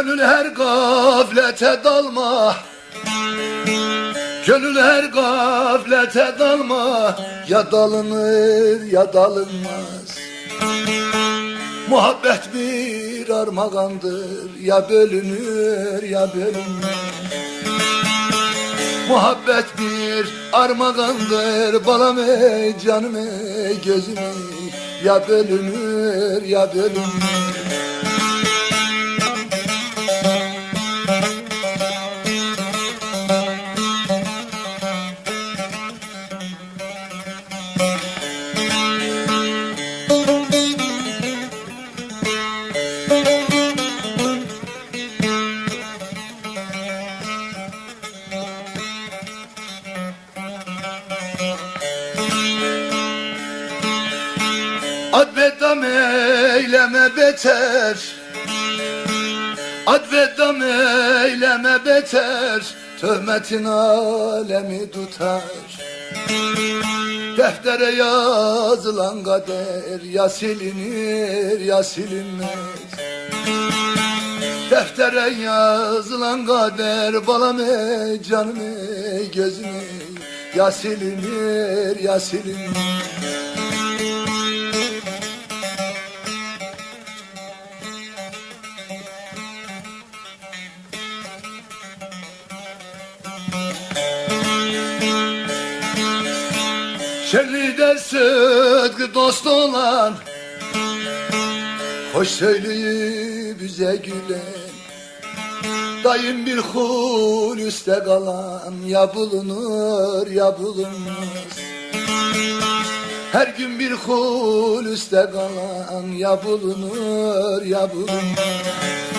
Gönül her gaflete dalma, gönül her gaflete dalma, ya dalınır ya dalınmaz. Muhabbet bir armağandır, ya bölünür ya bölünmez. Muhabbet bir armağandır, balam ey canım ey gözüm ey, ya bölünür ya bölünmez. Advedam eyleme beter, advedam eyleme beter, töhmetin alemi tutar. Deftere yazılan kader, ya silinir ya silinmez. Deftere yazılan kader, balam ey canım ey gözüm ey, ya silinir ya silinmez. Şerride sıdkı dost olan, hoş söyleyip bize gülen, daim bir hul üste kalan, ya bulunur ya bulunmaz. Her gün bir hul üste kalan, ya bulunur ya bulunmaz.